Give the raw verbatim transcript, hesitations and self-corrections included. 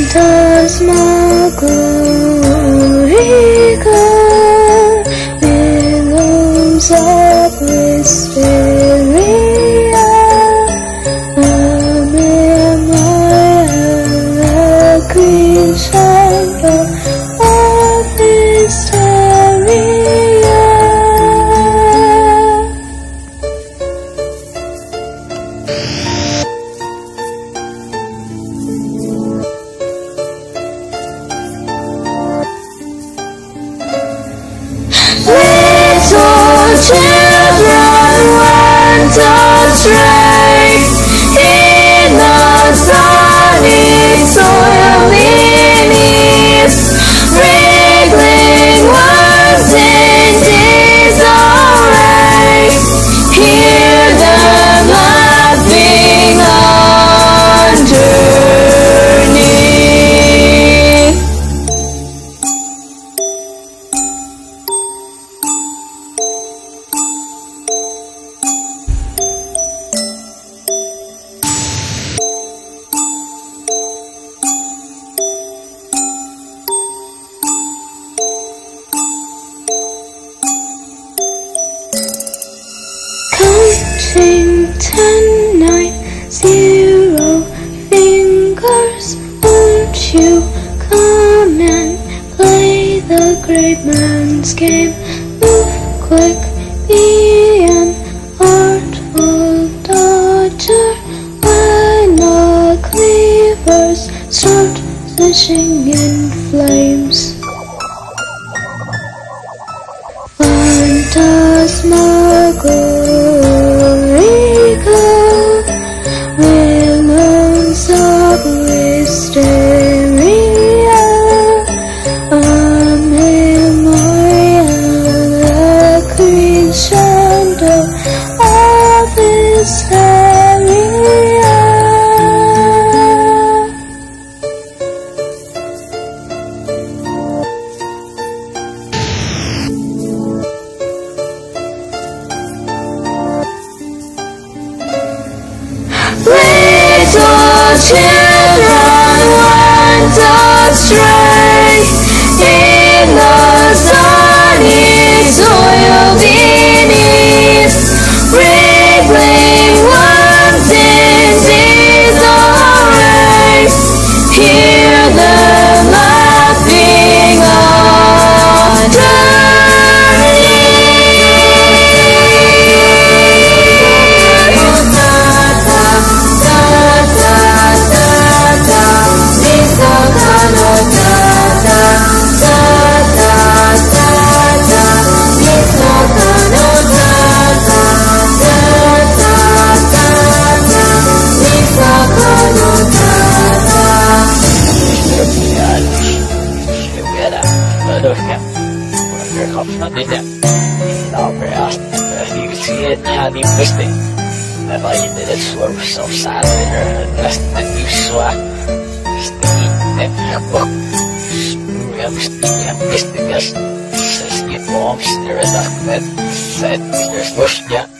Fantasmagorica, realms of wisteria, a memorial, a green shadow of hysteria. Little children went astray in the sunny soil beneath, wriggling worms in disarray. Hear them laughing underneath. Counting ten, nine, zero fingers. Won't you come and play the great man's game? Move quick, be an artful dodger when the cleavers start flashing in flames. Fantasmagorica, realms of wisteria, a memorial, a green shadow of hysteria. Little children went astray in the sunny soil beneath, wriggling worms in disarray. Hear them laughing underneath. How do you miss me? Have I did it swerve so sad and less than you swag? Sticky and your book. We have missed the guest. Says you bombs, there is a bed. Said there's bush, yeah.